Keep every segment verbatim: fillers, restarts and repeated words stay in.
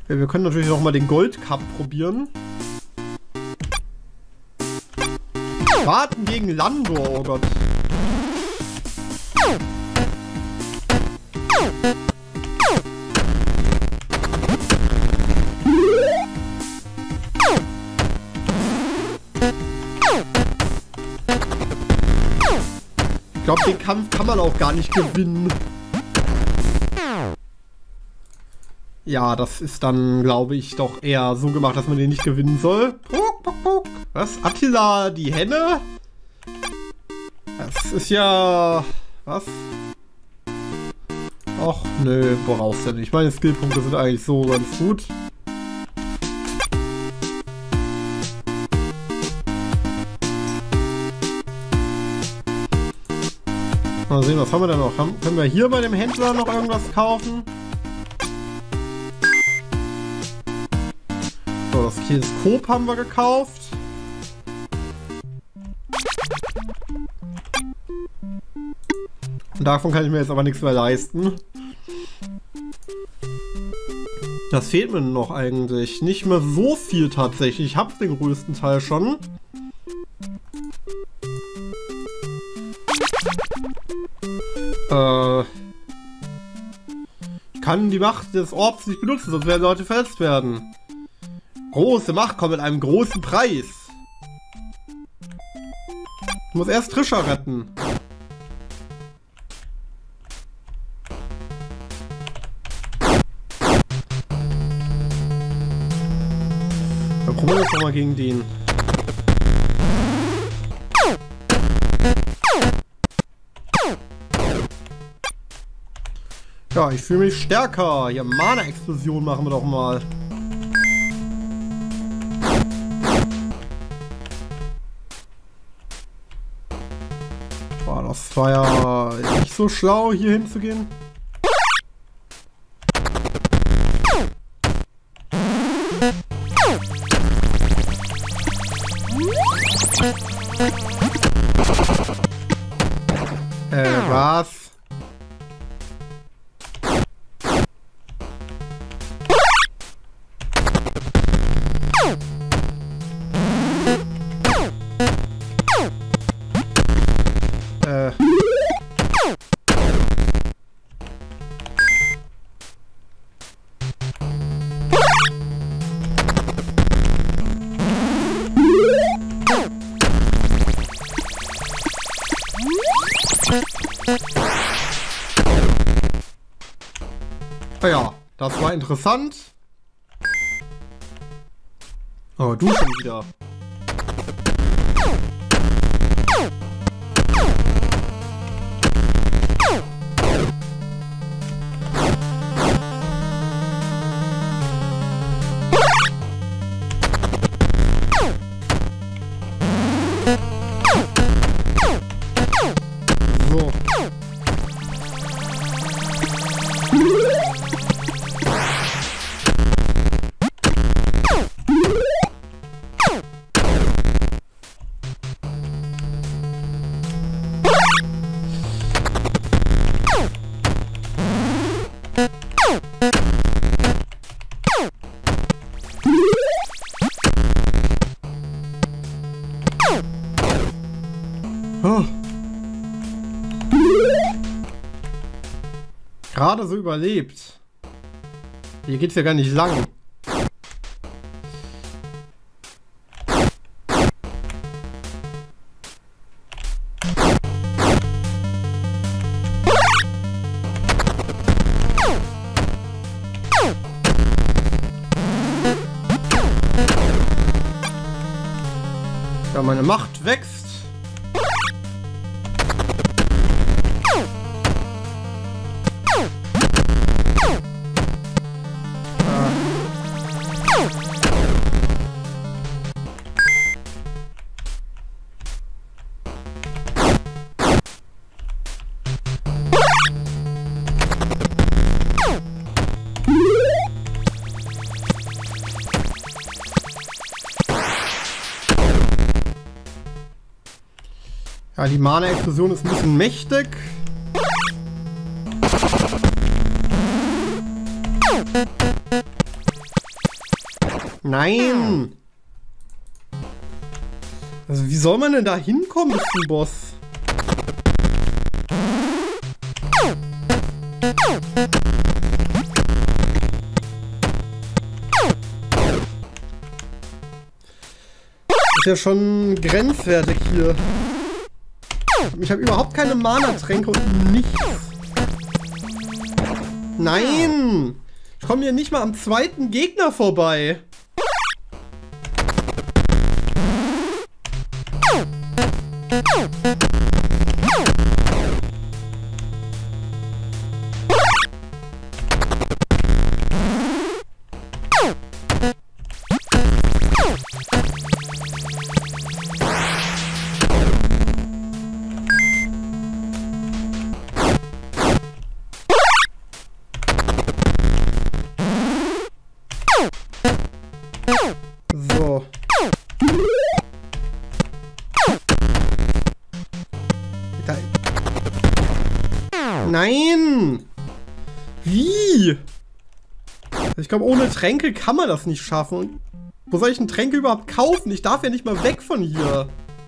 Ja, wir können natürlich noch mal den Gold Cup probieren. Warten gegen Landor, oh Gott. Ich glaube, den Kampf kann man auch gar nicht gewinnen. Ja, das ist dann, glaube ich, doch eher so gemacht, dass man den nicht gewinnen soll. Puck, puck, puck. Was? Attila, die Henne? Das ist ja... Was? Och, nö, brauchst du nicht. Meine Skillpunkte sind eigentlich so ganz gut. Mal sehen, was haben wir denn noch? Haben, können wir hier bei dem Händler noch irgendwas kaufen? So, das Teleskop haben wir gekauft. Und davon kann ich mir jetzt aber nichts mehr leisten. Das fehlt mir noch eigentlich. Nicht mehr so viel tatsächlich. Ich habe den größten Teil schon. Äh, ich kann die Macht des Orbs nicht benutzen, sonst werden Leute verletzt werden. Große Macht kommt mit einem großen Preis. Ich muss erst Trisha retten. Dann probieren wir jetzt nochmal gegen den. Ja, ich fühle mich stärker. Hier, Mana-Explosion machen wir doch mal. Boah, das war ja nicht so schlau, hier hinzugehen. Äh, was? Äh. Ja, das war interessant. Oh, du schon wieder. So. Oh. Gerade so überlebt. Hier geht's ja gar nicht lang. Ja, meine Macht wächst. Ja, die Mana-Explosion ist ein bisschen mächtig. Nein! Also wie soll man denn da hinkommen bis zum Boss? Ist ja schon grenzwertig hier. Ich habe überhaupt keine Mana-Tränke und nichts. Nein! Ich komme hier nicht mal am zweiten Gegner vorbei. So. Nein! Wie? Ich glaube, ohne Tränke kann man das nicht schaffen. Und wo soll ich denn Tränke überhaupt kaufen? Ich darf ja nicht mal weg von hier.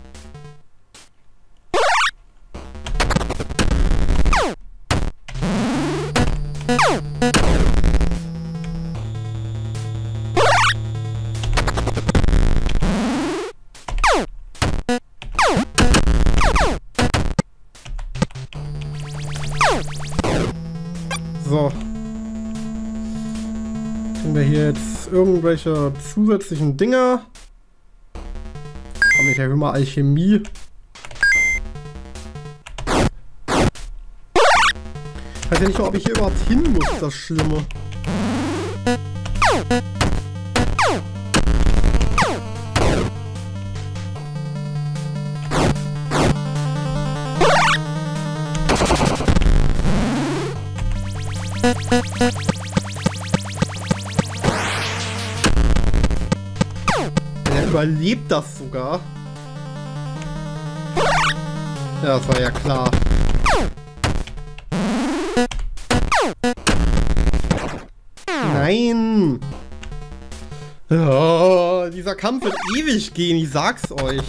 So. Kriegen wir hier jetzt irgendwelche zusätzlichen Dinger? Komm, ich erhöhe mal Alchemie. Ich weiß ja nicht mal, ob ich hier überhaupt hin muss, das Schlimme. Er überlebt das sogar. Ja, das war ja klar. Nein! Oh, dieser Kampf wird ewig gehen, ich sag's euch.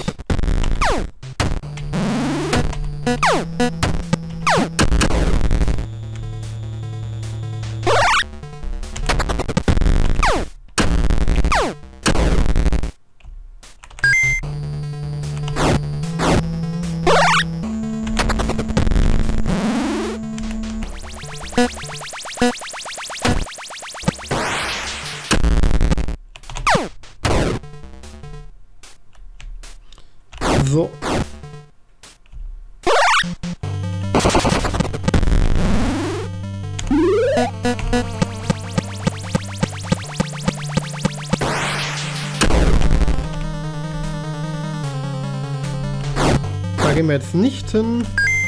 So. Da gehen wir jetzt nicht hin.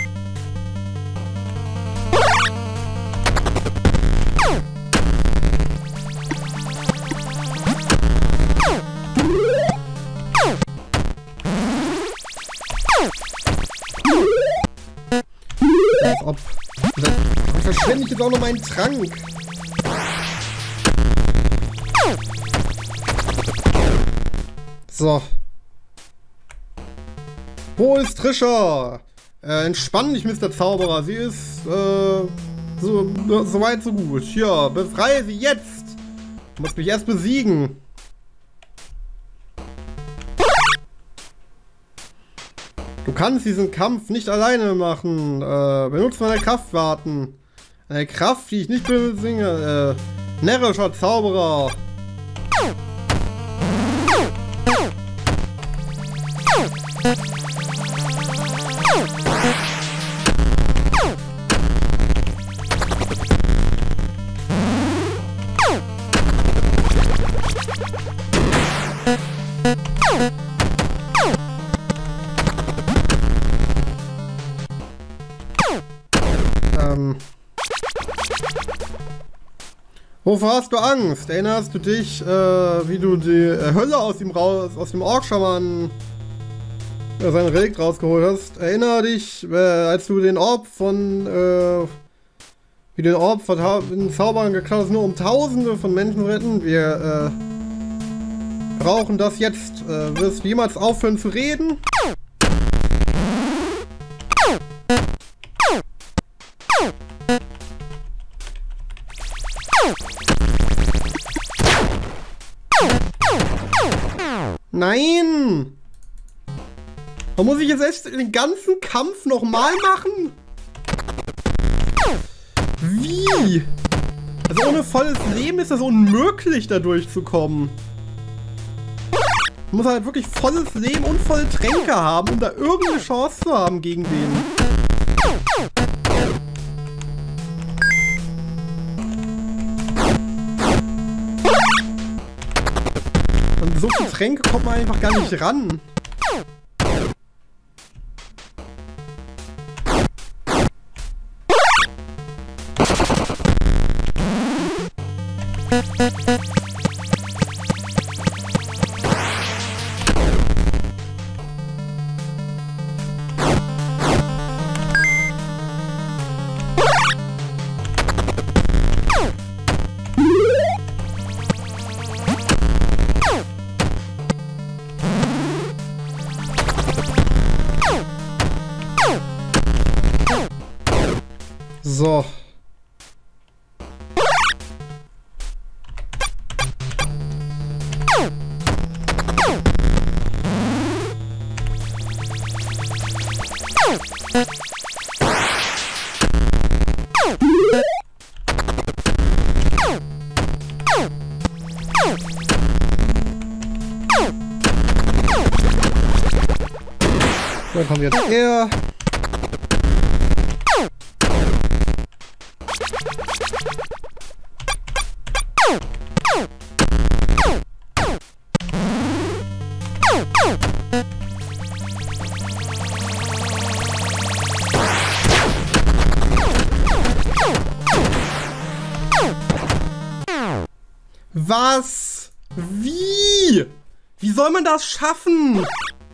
Als ob. Dann verschwende ich jetzt auch noch meinen Trank. So. Wo ist Trisha? Äh, entspann dich, Mister Zauberer. Sie ist, äh, so, so weit, so gut. Hier, befreie sie jetzt. Du musst mich erst besiegen. Du kannst diesen Kampf nicht alleine machen. Äh, benutze meine Kraftwarten. Eine Kraft, die ich nicht besinge. Äh, närrischer Zauberer. Ähm. Wovor hast du Angst? Erinnerst du dich, äh, wie du die äh, Hölle aus dem, raus, aus dem Orkschaman äh, sein Relikt rausgeholt hast? Erinner dich, äh, als du den Orb von, äh, wie den Orb von den Zaubern geklaut hast, nur um Tausende von Menschen retten? Wir, brauchen das jetzt. Äh, wirst du jemals aufhören zu reden? Nein! Da muss ich jetzt echt den ganzen Kampf nochmal machen? Wie? Also ohne volles Leben ist das unmöglich, da durchzukommen. Man muss halt wirklich volles Leben und volle Tränke haben, um da irgendeine Chance zu haben gegen den. An so viele Tränke kommt man einfach gar nicht ran. So. Dann kommt jetzt er. Was? Wie? Wie soll man das schaffen?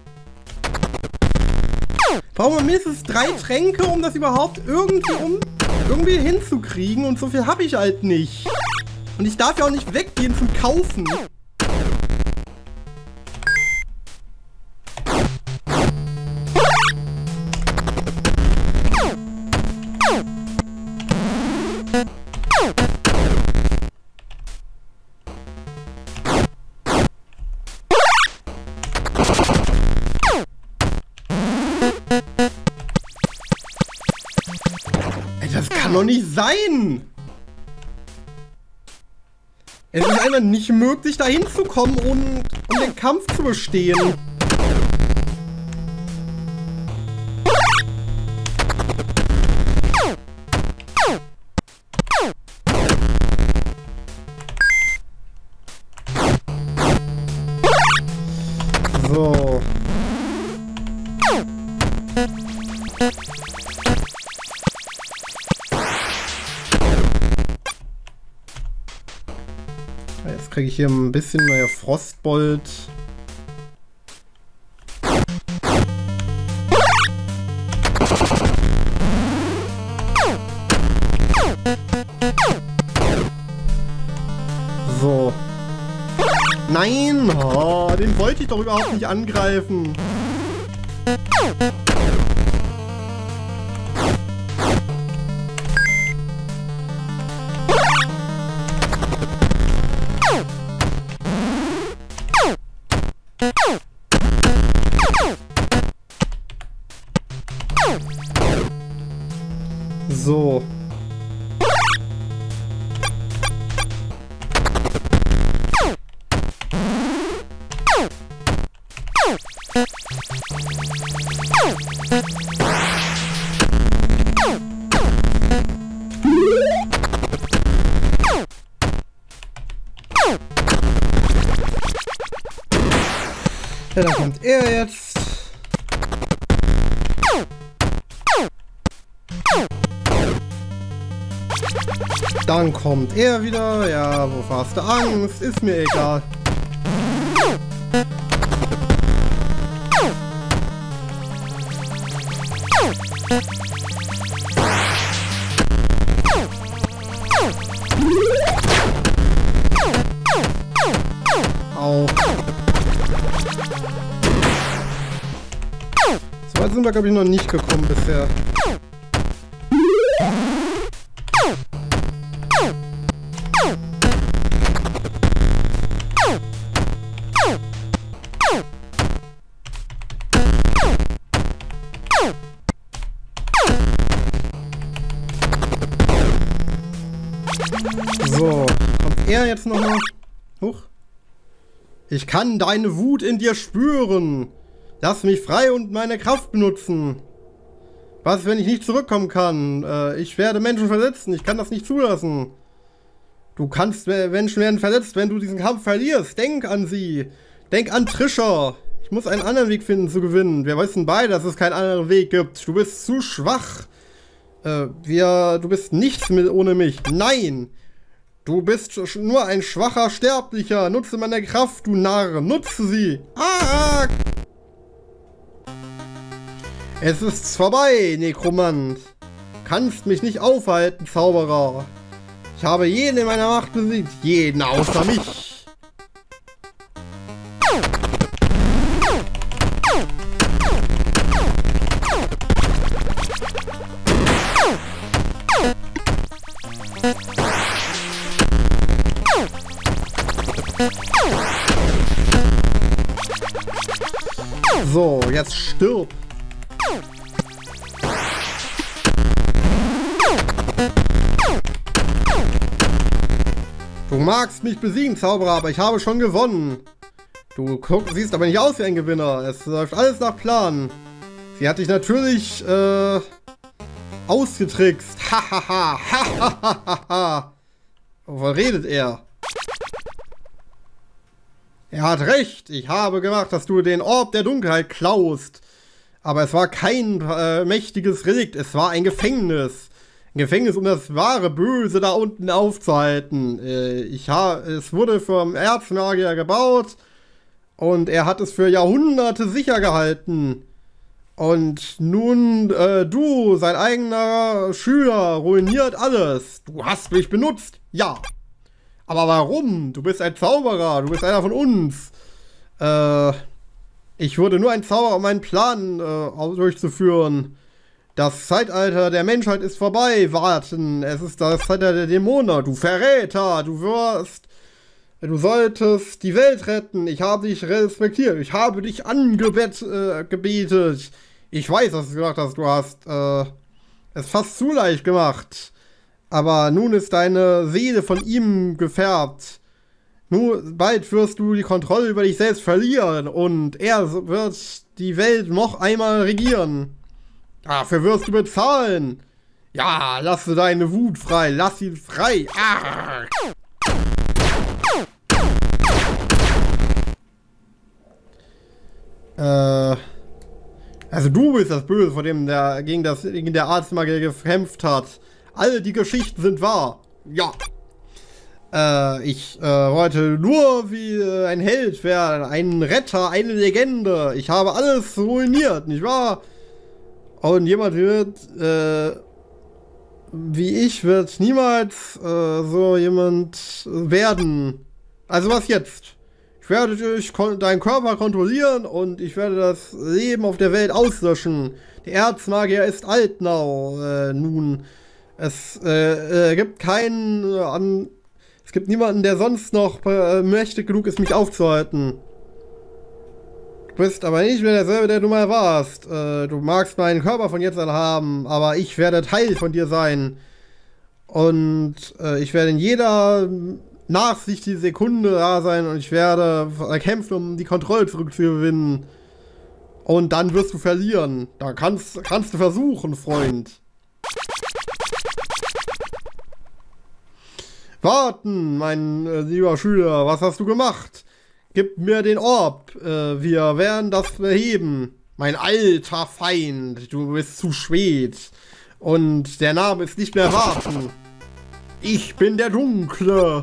Brauchen wir mindestens drei Tränke, um das überhaupt irgendwie, um, irgendwie hinzukriegen. Und so viel habe ich halt nicht. Und ich darf ja auch nicht weggehen zum Kaufen. Das kann doch nicht sein! Es ist einfach nicht möglich, da hinzukommen, um, um den Kampf zu bestehen. So. Jetzt kriege ich hier ein bisschen neuer Frostbolt. So. Nein! Oh, den wollte ich doch überhaupt nicht angreifen. So. Ja, da kommt er jetzt. Dann kommt er wieder. Ja, wovor hast du Angst? Ist mir egal. Au. Riesenberg habe ich noch nicht gekommen bisher. So, kommt er jetzt nochmal? Huch. Ich kann deine Wut in dir spüren. Lass mich frei und meine Kraft benutzen. Was, wenn ich nicht zurückkommen kann? Äh, ich werde Menschen verletzen. Ich kann das nicht zulassen. Du kannst, Menschen werden verletzt, wenn du diesen Kampf verlierst. Denk an sie. Denk an Trisha. Ich muss einen anderen Weg finden zu gewinnen. Wir wissen beide, dass es keinen anderen Weg gibt. Du bist zu schwach. Äh, wir, du bist nichts mit ohne mich. Nein. Du bist nur ein schwacher Sterblicher. Nutze meine Kraft, du Narr. Nutze sie. Ah! Es ist vorbei, Nekromant. Kannst mich nicht aufhalten, Zauberer. Ich habe jeden in meiner Macht besiegt. Jeden außer mich. So, jetzt stirb. Du magst mich besiegen, Zauberer, aber ich habe schon gewonnen. Du guck, siehst aber nicht aus wie ein Gewinner. Es läuft alles nach Plan. Sie hat dich natürlich, äh, ausgetrickst. Hahaha, hahaha. Wovon redet er? Er hat recht. Ich habe gemacht, dass du den Orb der Dunkelheit klaust. Aber es war kein äh, mächtiges Relikt. Es war ein Gefängnis. Ein Gefängnis, um das wahre Böse da unten aufzuhalten. Äh, ich ha es wurde vom Erzmagier gebaut. Und er hat es für Jahrhunderte sicher gehalten. Und nun, äh, du, sein eigener Schüler, ruiniert alles. Du hast mich benutzt. Ja. Aber warum? Du bist ein Zauberer, du bist einer von uns. Äh, ich wurde nur ein Zauberer, um meinen Plan äh, durchzuführen. Das Zeitalter der Menschheit ist vorbei, warten. Es ist das Zeitalter der Dämonen. Du Verräter, du wirst... Du solltest die Welt retten. Ich habe dich respektiert. Ich habe dich angebetet. Äh, gebetet. Ich weiß, was du gesagt hast. Du hast äh, es fast zu leicht gemacht. Aber nun ist deine Seele von ihm gefärbt. Nun, bald wirst du die Kontrolle über dich selbst verlieren und er wird die Welt noch einmal regieren. Dafür wirst du bezahlen. Ja, lasse deine Wut frei. Lass ihn frei. Ah. Äh, also du bist das Böse, vor dem der gegen das gegen der Arztmagier gekämpft hat. Alle die Geschichten sind wahr. Ja. Äh, ich äh, wollte nur wie äh, ein Held werden, ein Retter, eine Legende. Ich habe alles ruiniert, nicht wahr? Und jemand wird, äh, wie ich, wird niemals äh, so jemand werden. Also was jetzt? Ich werde dich, deinen Körper kontrollieren und ich werde das Leben auf der Welt auslöschen. Der Erzmagier ist Altnau, äh, nun. Es äh, äh, gibt keinen, äh, an, es gibt niemanden, der sonst noch äh, mächtig genug ist, mich aufzuhalten. Du bist aber nicht mehr derselbe, der du mal warst. Äh, du magst meinen Körper von jetzt an haben, aber ich werde Teil von dir sein. Und äh, ich werde in jeder Nachsicht die Sekunde da sein und ich werde kämpfen, um die Kontrolle zurückzugewinnen. Und dann wirst du verlieren. Da kannst, kannst du versuchen, Freund. Warten, mein äh, lieber Schüler, was hast du gemacht? Gib mir den Orb, äh, wir werden das beheben. Mein alter Feind, du bist zu spät. Und der Name ist nicht mehr Warten. Ich bin der Dunkle.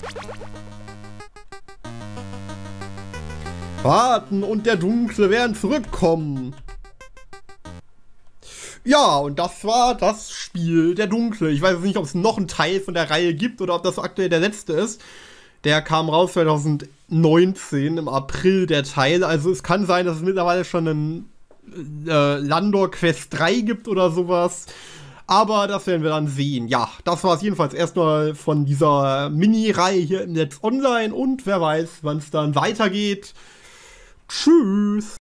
Warten und der Dunkle werden zurückkommen. Ja, und das war das Spiel der Dunkle. Ich weiß nicht, ob es noch einen Teil von der Reihe gibt oder ob das aktuell der letzte ist. Der kam raus zwanzig neunzehn, im April der Teil. Also es kann sein, dass es mittlerweile schon einen äh, Landor Quest drei gibt oder sowas. Aber das werden wir dann sehen. Ja, das war es jedenfalls erstmal von dieser Mini-Reihe hier im Netz online. Und wer weiß, wann es dann weitergeht. Tschüss.